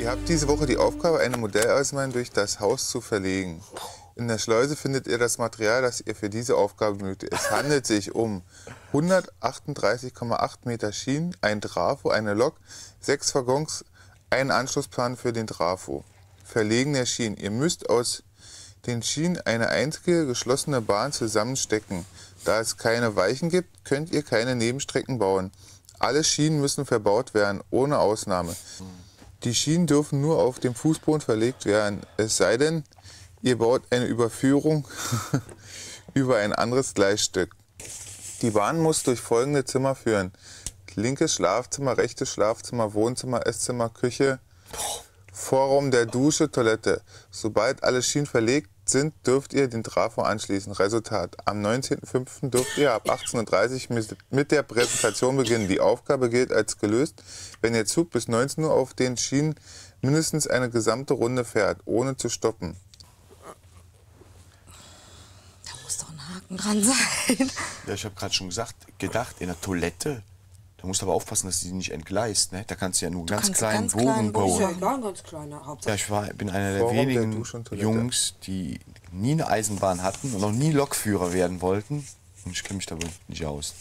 Ihr habt diese Woche die Aufgabe, eine Modelleisenbahn durch das Haus zu verlegen. In der Schleuse findet ihr das Material, das ihr für diese Aufgabe benötigt. Es handelt sich um 138,8 Meter Schienen, ein Trafo, eine Lok, 6 Waggons, einen Anschlussplan für den Trafo. Verlegen der Schienen. Ihr müsst aus den Schienen eine einzige geschlossene Bahn zusammenstecken. Da es keine Weichen gibt, könnt ihr keine Nebenstrecken bauen. Alle Schienen müssen verbaut werden, ohne Ausnahme. Die Schienen dürfen nur auf dem Fußboden verlegt werden, es sei denn, ihr baut eine Überführung über ein anderes Gleisstück. Die Bahn muss durch folgende Zimmer führen: linkes Schlafzimmer, rechtes Schlafzimmer, Wohnzimmer, Esszimmer, Küche, Vorraum der Dusche, Toilette. Sobald alle Schienen verlegt sind, dürft ihr den Trafo anschließen. Resultat: Am 19.05. dürft ihr ab 18:30 Uhr mit der Präsentation beginnen. Die Aufgabe gilt als gelöst, wenn der Zug bis 19 Uhr auf den Schienen mindestens eine gesamte Runde fährt, ohne zu stoppen. Da muss doch ein Haken dran sein. Ja, ich habe gerade schon gedacht, in der Toilette, da musst du aber aufpassen, dass die nicht entgleist. Ne? Da kannst du ja nur einen ganz kleinen Bogen bauen. Ja, ganz kleiner Hauptsache. Ja, bin einer der wenigen Jungs, die nie eine Eisenbahn hatten und noch nie Lokführer werden wollten. Und ich kenne mich da nicht aus.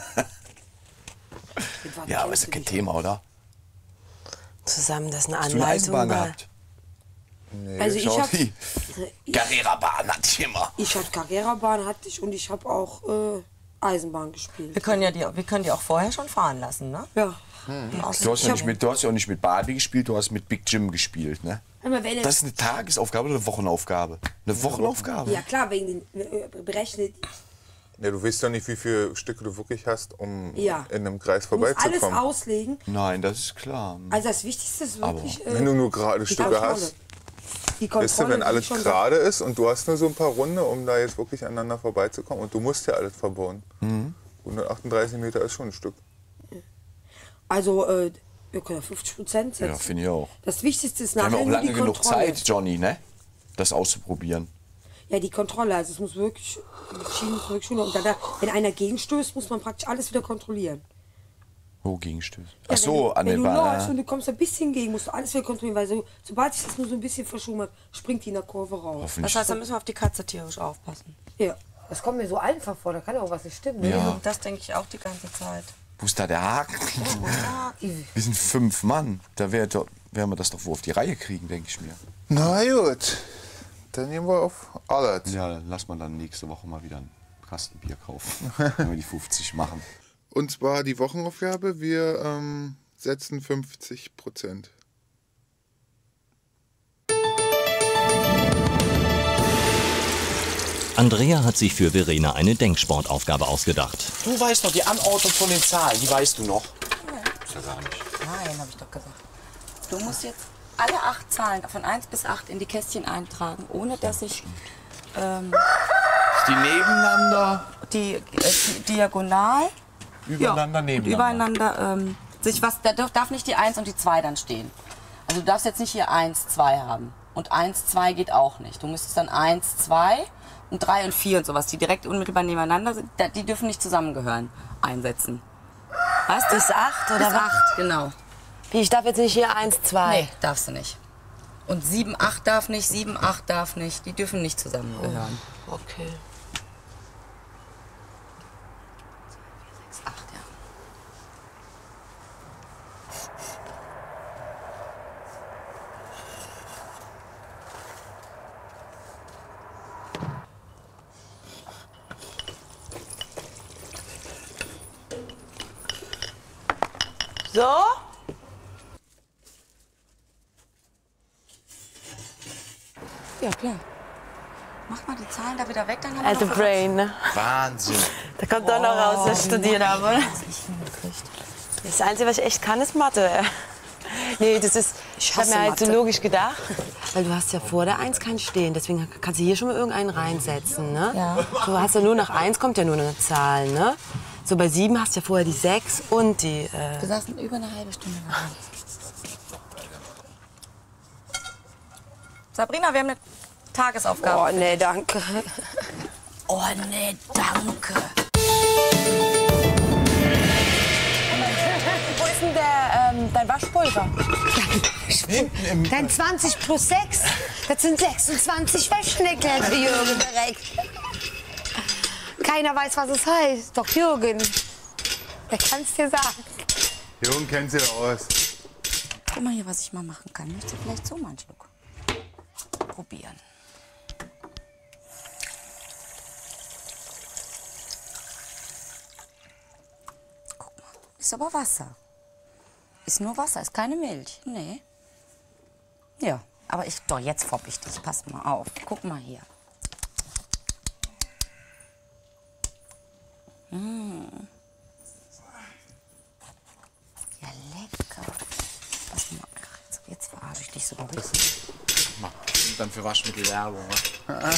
Ja, aber ist ja kein Thema, oder? Zusammen, das ist eine Hast du eine Anleitung. Eisenbahn gehabt? Nee. Also ich Schau, habe die Carrera-Bahn hatte ich immer. ich hatte Carrera-Bahn hatte ich und ich habe auch Eisenbahn gespielt. Wir können die auch vorher schon fahren lassen, ne? Ja. Du hast ja auch nicht mit Barbie gespielt, du hast mit Big Jim gespielt, ne? Das ist eine Tagesaufgabe oder eine Wochenaufgabe? Eine Wochenaufgabe? Ja klar, wegen den berechnet. Ja, du weißt doch nicht, wie viele Stücke du wirklich hast, um Ja. in einem Kreis Du musst alles vorbeizukommen. auslegen. Nein, das ist klar. Also das Wichtigste ist wirklich. Wenn du nur gerade die Stücke Kontrolle. hast, Die weißt du, Kontrolle, wenn alles die schon gerade ist und du hast nur so ein paar Runde, um da jetzt wirklich aneinander vorbeizukommen, und du musst ja alles verbauen. 138 Meter ist schon ein Stück. Also wir können ja 50% setzen. Ja, finde ich auch. Das Wichtigste ist Wir haben nachher auch nur die lange genug Kontrolle. Zeit, Johnny, ne? Das auszuprobieren. Ja, die Kontrolle. Also es muss wirklich, die Schienen müssen wirklich schon. Und wenn einer gegenstößt, muss man praktisch alles wieder kontrollieren. Wo Gegenstöße? Ja, Ach so, an wenn den du läufst und Bahn. du kommst ein bisschen gegen, musst du alles wieder kontrollieren, weil sobald sich das nur so ein bisschen verschoben hat, springt die in der Kurve raus. Das heißt, da müssen wir auf die Katze tierisch aufpassen. Ja. Das kommt mir so einfach vor, da kann ja auch was nicht stimmen. Ne? Ja. Das denke ich auch die ganze Zeit. Wo ist da der Haken? Wir sind 5 Mann. Da werden wir das doch wohl auf die Reihe kriegen, denke ich mir. Na gut, dann nehmen wir auf alles. Ja, dann lass mal dann nächste Woche mal wieder einen Kasten Bier kaufen, wenn wir die 50 machen. Und zwar die Wochenaufgabe, wir setzen 50%. Andrea hat sich für Verena eine Denksportaufgabe ausgedacht. Du weißt doch die Anordnung von den Zahlen, die weißt du noch. Ist ja gar nicht. Nein, habe ich doch gesagt. Du musst jetzt alle 8 Zahlen von 1 bis 8 in die Kästchen eintragen, ohne dass ich Die nebeneinander, die diagonal übereinander, nebeneinander. übereinander da darf nicht die 1 und die 2 dann stehen. Also du darfst jetzt nicht hier 1, 2 haben. Und 1, 2 geht auch nicht. Du müsstest dann 1, 2 und 3 und 4 und sowas, die direkt unmittelbar nebeneinander sind, die dürfen nicht zusammengehören, einsetzen. Weißt du? Bis 8 oder Bis was? 8, genau. Wie, ich darf jetzt nicht hier 1, 2. Nee, darfst du nicht. Und 7, 8 darf nicht, 7, 8 darf nicht. Die dürfen nicht zusammengehören. Okay. 6, 8, ja. So? Ja, klar. Mach mal die Zahlen da wieder weg, dann haben wir Also noch Brain, ne? Wahnsinn. Da kommt doch noch raus, was ich studiert habe, oder? nicht hingekriegt. Das Einzige, was ich echt kann, ist Mathe. Nee, das ist, ich habe hasse mir halt so Mathe. logisch gedacht, weil du hast ja vor der 1 kein Stehen, deswegen kannst du hier schon mal irgendeinen reinsetzen, ne? Ja. Du hast ja nur nach 1 kommt ja nur eine Zahl, ne? So bei 7 hast du ja vorher die 6 und die... Wir saßen über eine halbe Stunde daran. Sabrina, wir haben eine Tagesaufgabe. Oh, nee, danke. Oh, nee, danke. Wo ist denn dein Waschpulver? Dein 20 plus 6, das sind 26 Wäschen, erklärte Jürgen direkt. Keiner weiß, was es heißt. Doch Jürgen, wer kann's dir sagen? Jürgen kennt sich aus. Guck mal hier, was ich mal machen kann. Möchtest du vielleicht so mal einen Schluck probieren? Guck mal, ist aber Wasser. Ist nur Wasser, ist keine Milch. Nee. Ja, aber doch, jetzt fopp ich dich. Pass mal auf. Guck mal hier. Ja, lecker. Pass mal. Jetzt verarsche ich dich so ein bisschen. Dann für Waschmittelwerbung. Ne?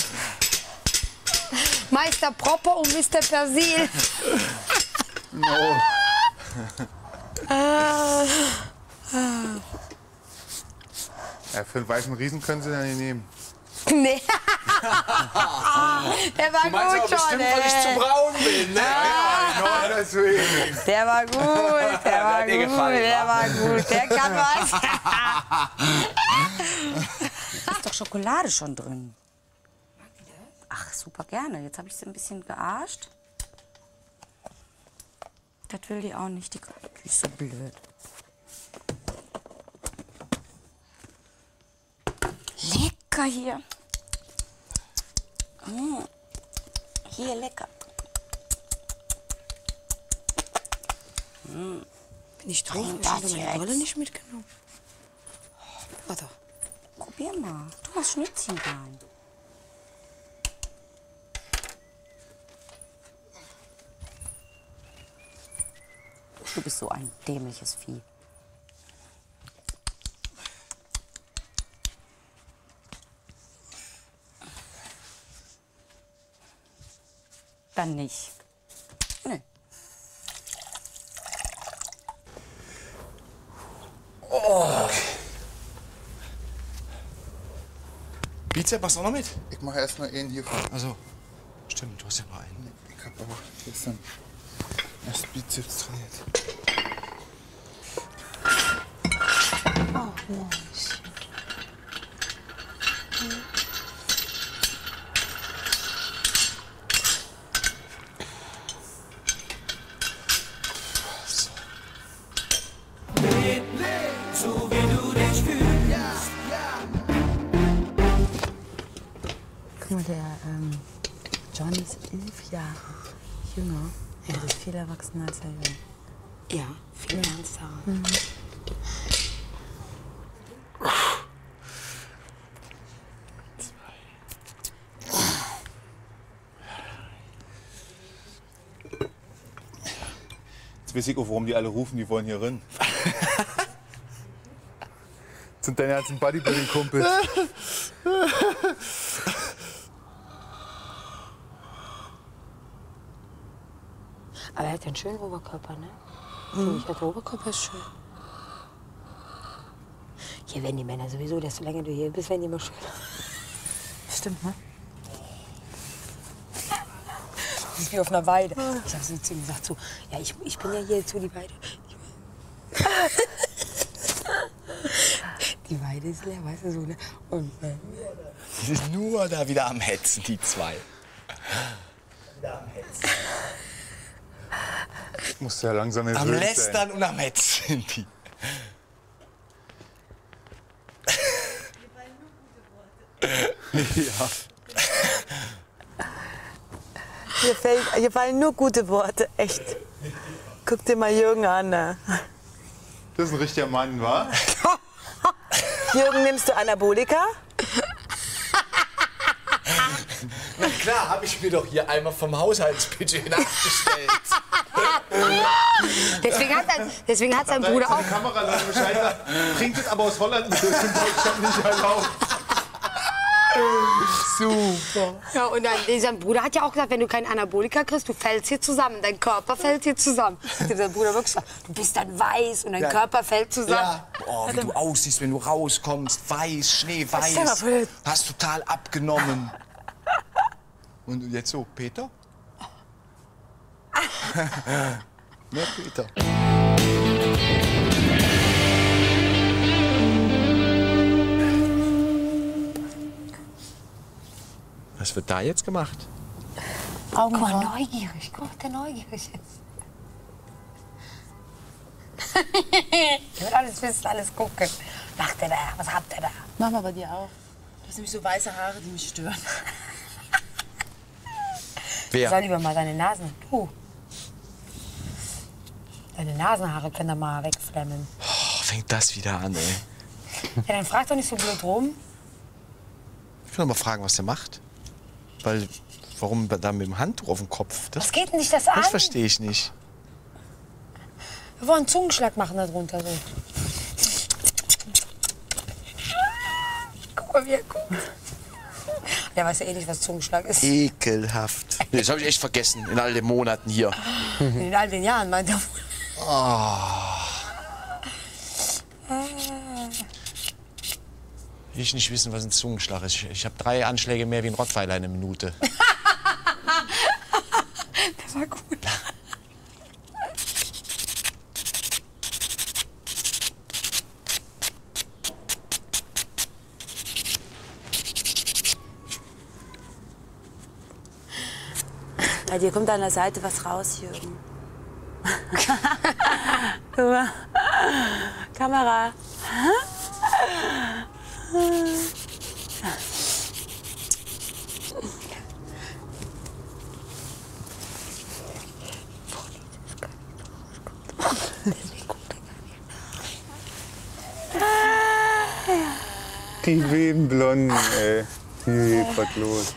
Meister Propper und Mr. Persil. No. Ja, für einen weißen Riesen können Sie dann nicht nehmen. Nee. Der war gut schon, bestimmt, weil ich zu braun bin. Ne? Ja, genau deswegen. Der war gut, der war gut, der war gut. Der kann was. Ist doch Schokolade schon drin. Ach, super gerne. Jetzt habe ich sie ein bisschen gearscht. Das will die auch nicht. Die ist so blöd. Lecker hier. Hier, lecker. Bin ich drauf? Trink Ich habe das meine jetzt. Rolle nicht mitgenommen. Warte. Probier mal. Du hast Schnittchen rein. Du bist so ein dämliches Vieh. Dann nicht. Nee. Bizep, machst du auch noch mit? Ich mache erst mal einen hiervon. Also, stimmt, du hast ja mal einen. Ich habe aber gestern erst Bizeps trainiert. Guck mal, der John ist 11 Jahre jünger. Er ist viel erwachsener als er jung. Ja, viel ernster. Jetzt weiß ich auch, warum die alle rufen, die wollen hier rein. Das sind deine ganzen Bodybuilding-Kumpels. Aber er hat ja einen schönen Oberkörper, ne? Finde ich, der Oberkörper ist schön. Hier werden die Männer sowieso, desto länger du hier bist, werden die immer schöner. Stimmt, ne? Das ist wie auf einer Weide. Ich habe so zu ihm gesagt, so, ja, ich bin ja hier jetzt so die Weide. Die Weide ist leer, weißt du, so, ne? Und Die sind nur da wieder am Hetzen, die zwei. Wieder am Hetzen. Muss ja langsam Am gewöhnt Lästern sein. und am Hetzen sind die. Ja. Hier fallen nur gute Worte, echt. Guck dir mal Jürgen an. Ne? Das ist ein richtiger Mann, wa? Jürgen, nimmst du Anabolika? Na klar, habe ich mir doch hier einmal vom Haushaltsbudget nachgestellt. deswegen hat sein Bruder auch. Die Kameraleute Bescheid sagt, bringt es aber aus Holland mit, das ist in Deutschland nicht erlaubt. Super. Ja, und dann, sein Bruder hat ja auch gesagt, wenn du keinen Anabolika kriegst, du fällst hier zusammen, dein Körper fällt hier zusammen. Hat sein Bruder wirklich gesagt, du bist dann weiß und dein Körper fällt zusammen. Ja. Oh, wie du aussiehst, wenn du rauskommst. Weiß, schneeweiß. Hast total abgenommen. Und jetzt so, Peter? Ne, Peter? Was wird da jetzt gemacht? Guck mal, neugierig. Guck mal, der neugierig ist. Ich will alles wissen, alles gucken. Macht er da? Was habt ihr da? Mach mal bei dir auch. Du hast nämlich so weiße Haare, die mich stören. Wer? Soll lieber mal deine Nasen. Deine Nasenhaare können da mal wegflemmen. Oh, fängt das wieder an, ey. Ja, dann frag doch nicht so blöd rum. Ich will noch mal fragen, was der macht. Weil, warum da mit dem Handtuch auf dem Kopf? Was geht denn dich das an? Das verstehe ich nicht. Wir wollen einen Zungenschlag machen da drunter. So. Guck mal, wie er guckt. Der weiß ja eh nicht, was Zungenschlag ist. Ekelhaft. Nee, das habe ich echt vergessen in all den Monaten hier. In all den Jahren, meint er. Will ich nicht wissen, was ein Zungenschlag ist. Ich habe 3 Anschläge mehr wie ein Rottweiler in einer Minute. Das war gut. Bei dir kommt an der Seite was raus, Jürgen. Guck mal. Kamera. Die wilden Blonden, ey. Was los?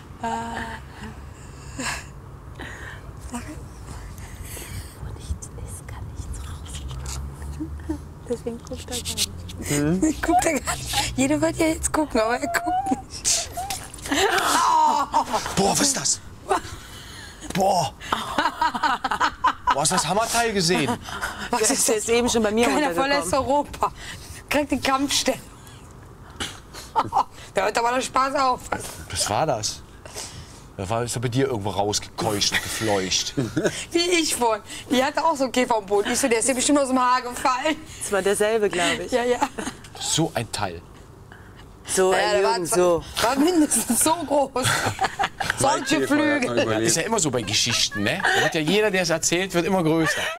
Deswegen guckt er gar nicht. Guckt er gar nicht. Jeder wird ja jetzt gucken, aber er guckt nicht. Boah, was ist das? Boah. Boah, hast du das Hammerteil gesehen? Was ist das eben schon bei mir Keiner runtergekommen? verlässt Europa. Kriegt die Kampfstelle. Da hört aber der Spaß auf. Was war das? Da ist er bei dir irgendwo rausgekeucht und gefleucht. Wie ich vorhin. Die hatte auch so einen Käfer am Boden. Ich so, der ist dir bestimmt aus dem Haar gefallen. Das war derselbe, glaube ich. Ja, ja. So ein Teil. So, Ja, der Jürgen, so. war mindestens so groß. Solche Flügel. Ist ja immer so bei Geschichten, ne? Da wird ja jeder, der es erzählt, wird immer größer.